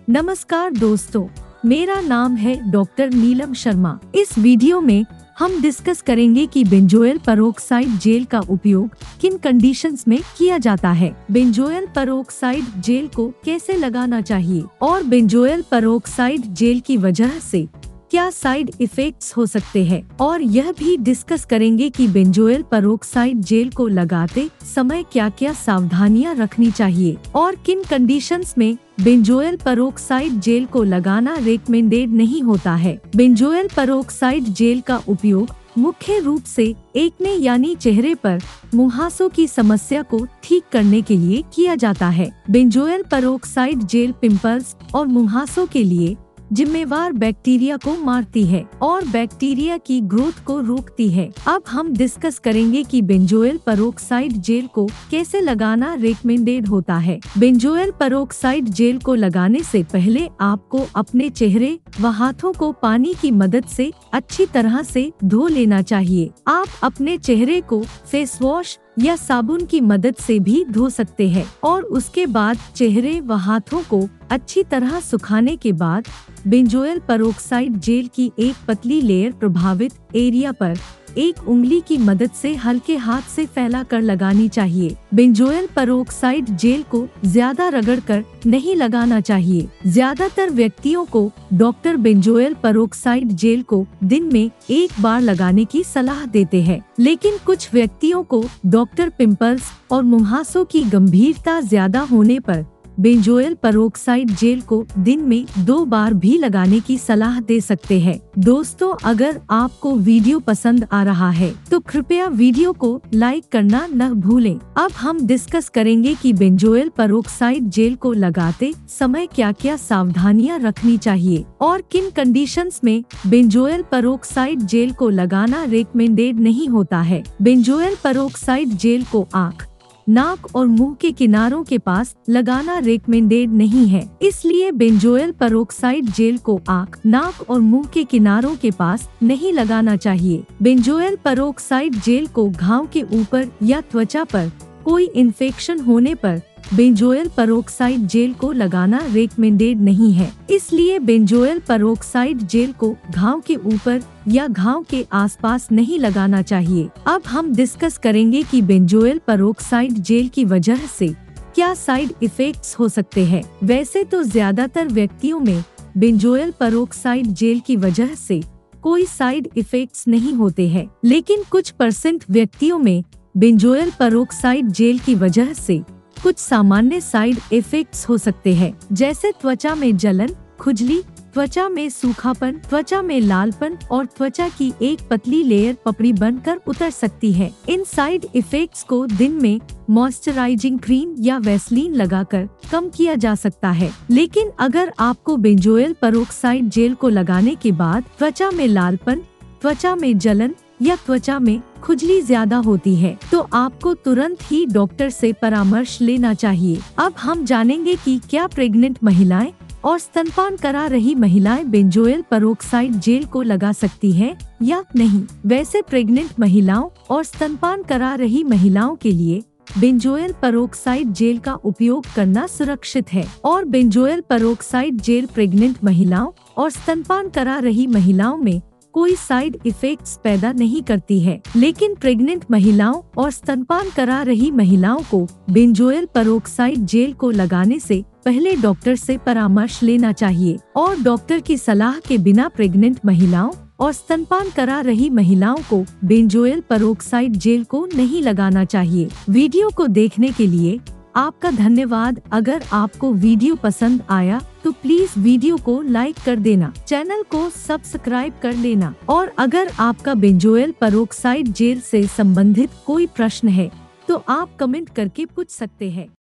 नमस्कार दोस्तों, मेरा नाम है डॉक्टर नीलम शर्मा। इस वीडियो में हम डिस्कस करेंगे कि बेंजोइल पेरोक्साइड जेल का उपयोग किन कंडीशंस में किया जाता है, बेंजोइल पेरोक्साइड जेल को कैसे लगाना चाहिए और बेंजोइल पेरोक्साइड जेल की वजह से क्या साइड इफेक्ट्स हो सकते हैं, और यह भी डिस्कस करेंगे कि बेंजोइल पेरोक्साइड जेल को लगाते समय क्या क्या सावधानियां रखनी चाहिए और किन कंडीशंस में बेंजोइल पेरोक्साइड जेल को लगाना रेकमेंडेड नहीं होता है। बेंजोइल पेरोक्साइड जेल का उपयोग मुख्य रूप से एक्ने यानी चेहरे पर मुहासों की समस्या को ठीक करने के लिए किया जाता है। बेंजोइल पेरोक्साइड जेल पिंपल्स और मुहासों के लिए जिम्मेवार बैक्टीरिया को मारती है और बैक्टीरिया की ग्रोथ को रोकती है। अब हम डिस्कस करेंगे कि बेंजोइल पेरोक्साइड जेल को कैसे लगाना रेकमेंडेड होता है। बेंजोइल पेरोक्साइड जेल को लगाने से पहले आपको अपने चेहरे व हाथों को पानी की मदद से अच्छी तरह से धो लेना चाहिए। आप अपने चेहरे को फेस वॉश या साबुन की मदद से भी धो सकते हैं और उसके बाद चेहरे व हाथों को अच्छी तरह सुखाने के बाद बेंजोइल पेरोक्साइड जेल की एक पतली लेयर प्रभावित एरिया पर एक उंगली की मदद से हल्के हाथ से फैलाकर लगानी चाहिए। बेंजोइल पेरोक्साइड जेल को ज्यादा रगड़कर नहीं लगाना चाहिए। ज्यादातर व्यक्तियों को डॉक्टर बेंजोइल पेरोक्साइड जेल को दिन में एक बार लगाने की सलाह देते हैं, लेकिन कुछ व्यक्तियों को डॉक्टर पिंपल्स और मुहासों की गंभीरता ज्यादा होने पर बेंजोइल पेरोक्साइड जेल को दिन में 2 बार भी लगाने की सलाह दे सकते हैं। दोस्तों, अगर आपको वीडियो पसंद आ रहा है तो कृपया वीडियो को लाइक करना न भूलें। अब हम डिस्कस करेंगे कि बेंजोइल पेरोक्साइड जेल को लगाते समय क्या क्या सावधानियां रखनी चाहिए और किन कंडीशंस में बेंजोइल पेरोक्साइड जेल को लगाना रेकमेंडेड नहीं होता है। बेंजोइल पेरोक्साइड जेल को आँख, नाक और मुंह के किनारों के पास लगाना रेकमेंडेड नहीं है, इसलिए बेंजोइल पेरोक्साइड जेल को आँख, नाक और मुंह के किनारों के पास नहीं लगाना चाहिए। बेंजोइल पेरोक्साइड जेल को घाव के ऊपर या त्वचा पर कोई इन्फेक्शन होने पर बेंजोइल पेरोक्साइड जेल को लगाना रेकमेंडेड नहीं है, इसलिए बेंजोइल पेरोक्साइड जेल को घाव के ऊपर या घाव के आसपास नहीं लगाना चाहिए। अब हम डिस्कस करेंगे कि बेंजोइल पेरोक्साइड जेल की वजह से क्या साइड इफेक्ट्स हो सकते हैं। वैसे तो ज्यादातर व्यक्तियों में बेंजोइल पेरोक्साइड जेल की वजह से कोई साइड इफेक्ट्स नहीं होते हैं, लेकिन कुछ % व्यक्तियों में बेंजोइल पेरोक्साइड जेल की वजह से कुछ सामान्य साइड इफेक्ट्स हो सकते हैं, जैसे त्वचा में जलन, खुजली, त्वचा में सूखापन, त्वचा में लालपन और त्वचा की एक पतली लेयर पपड़ी बनकर उतर सकती है। इन साइड इफेक्ट्स को दिन में मॉइस्चराइजिंग क्रीम या वैसलीन लगाकर कम किया जा सकता है, लेकिन अगर आपको बेंजोइल पेरोक्साइड जेल को लगाने के बाद त्वचा में लालपन, त्वचा में जलन या त्वचा में खुजली ज्यादा होती है तो आपको तुरंत ही डॉक्टर से परामर्श लेना चाहिए। अब हम जानेंगे कि क्या प्रेग्नेंट महिलाएं और स्तनपान करा रही महिलाएं बेंजोइल पेरोक्साइड जेल को लगा सकती हैं या नहीं। वैसे प्रेग्नेंट महिलाओं और स्तनपान करा रही महिलाओं के लिए बेंजोइल पेरोक्साइड जेल का उपयोग करना सुरक्षित है और बेंजोइल पेरोक्साइड जेल प्रेग्नेंट महिलाओं और स्तनपान करा रही महिलाओं में कोई साइड इफेक्ट्स पैदा नहीं करती है, लेकिन प्रेग्नेंट महिलाओं और स्तनपान करा रही महिलाओं को बेंजोइल पेरोक्साइड जेल को लगाने से पहले डॉक्टर से परामर्श लेना चाहिए और डॉक्टर की सलाह के बिना प्रेग्नेंट महिलाओं और स्तनपान करा रही महिलाओं को बेंजोइल पेरोक्साइड जेल को नहीं लगाना चाहिए। वीडियो को देखने के लिए आपका धन्यवाद। अगर आपको वीडियो पसंद आया तो प्लीज वीडियो को लाइक कर देना, चैनल को सब्सक्राइब कर लेना और अगर आपका बेंजोइल पेरोक्साइड जेल से संबंधित कोई प्रश्न है तो आप कमेंट करके पूछ सकते हैं।